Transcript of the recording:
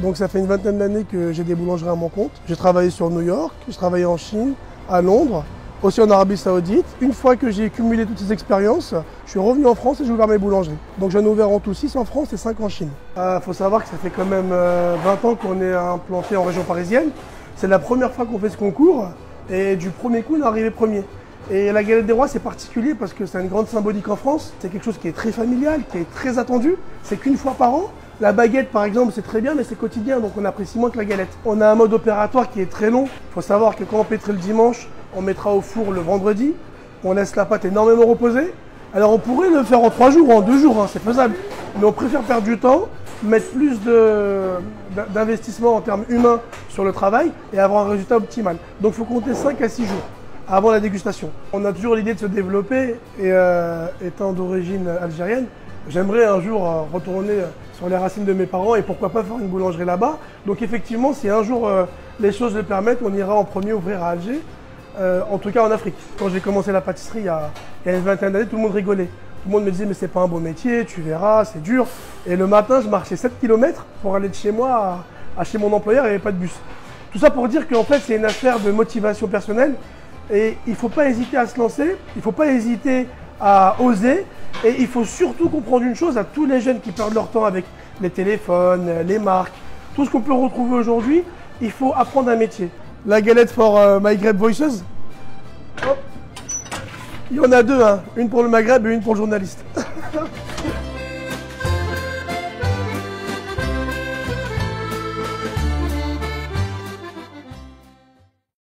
Donc ça fait une vingtaine d'années que j'ai des boulangeries à mon compte. J'ai travaillé sur New York, j'ai travaillé en Chine, à Londres, aussi en Arabie Saoudite. Une fois que j'ai cumulé toutes ces expériences, je suis revenu en France et j'ai ouvert mes boulangeries. Donc j'en ai ouvert en tout 6 en France et 5 en Chine. Faut savoir que ça fait quand même 20 ans qu'on est implanté en région parisienne. C'est la première fois qu'on fait ce concours et du premier coup on est arrivé premier. Et la galette des rois c'est particulier parce que c'est une grande symbolique en France. C'est quelque chose qui est très familial, qui est très attendu. C'est qu'une fois par an. La baguette par exemple c'est très bien mais c'est quotidien donc on apprécie moins que la galette. On a un mode opératoire qui est très long. Il faut savoir que quand on pétrit le dimanche, on mettra au four le vendredi. On laisse la pâte énormément reposer. Alors on pourrait le faire en 3 jours ou en 2 jours, hein, c'est faisable. Mais on préfère perdre du temps, mettre plus d'investissement en termes humains sur le travail et avoir un résultat optimal. Donc il faut compter 5 à 6 jours avant la dégustation. On a toujours l'idée de se développer et étant d'origine algérienne, j'aimerais un jour retourner sur les racines de mes parents et pourquoi pas faire une boulangerie là-bas. Donc effectivement, si un jour les choses le permettent, on ira en premier ouvrir à Alger, en tout cas en Afrique. Quand j'ai commencé la pâtisserie il y a une vingtaine d'années, tout le monde rigolait. Tout le monde me disait mais c'est pas un beau métier, tu verras, c'est dur. Et le matin, je marchais 7 km pour aller de chez moi à chez mon employeur, il n'y avait pas de bus. Tout ça pour dire qu'en fait c'est une affaire de motivation personnelle et il ne faut pas hésiter à se lancer, il ne faut pas hésiter à oser. Et il faut surtout comprendre une chose à tous les jeunes qui perdent leur temps avec les téléphones, les marques, tout ce qu'on peut retrouver aujourd'hui, il faut apprendre un métier. La galette for Maghreb Voices, hop. Il y en a 2, hein. Une pour le Maghreb et une pour le journaliste.